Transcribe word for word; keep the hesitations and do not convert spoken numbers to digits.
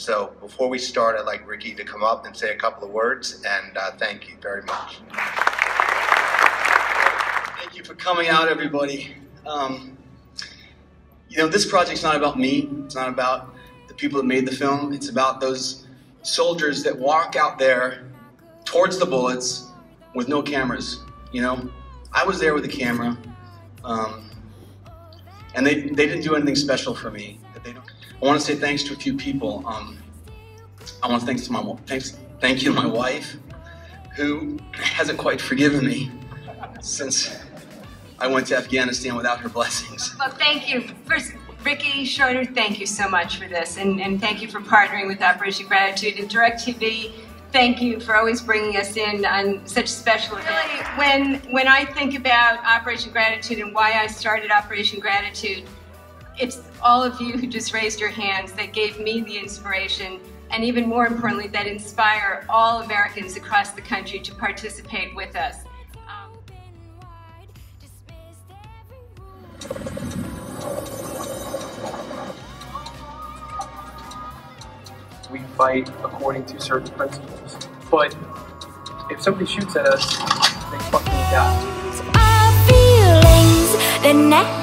So before we start, I'd like Ricky to come up and say a couple of words, and uh, thank you very much. Thank you for coming out, everybody. Um, you know, this project's not about me. It's not about the people that made the film. It's about those soldiers that walk out there towards the bullets with no cameras, you know? I was there with a camera, um, and they, they didn't do anything special for me. That they don't. I want to say thanks to a few people. Um, I want to thanks to my thanks, thank you to my wife, who hasn't quite forgiven me since I went to Afghanistan without her blessings. Well, thank you. First, Ricky, Schroder, thank you so much for this, and, and thank you for partnering with Operation Gratitude and DirecTV. Thank you for always bringing us in on such special events. Really, when, when I think about Operation Gratitude and why I started Operation Gratitude, it's all of you who just raised your hands that gave me the inspiration, and even more importantly, that inspire all Americans across the country to participate with us. Um, We fight according to certain principles. But if somebody shoots at us, they fucking die. Our feelings, the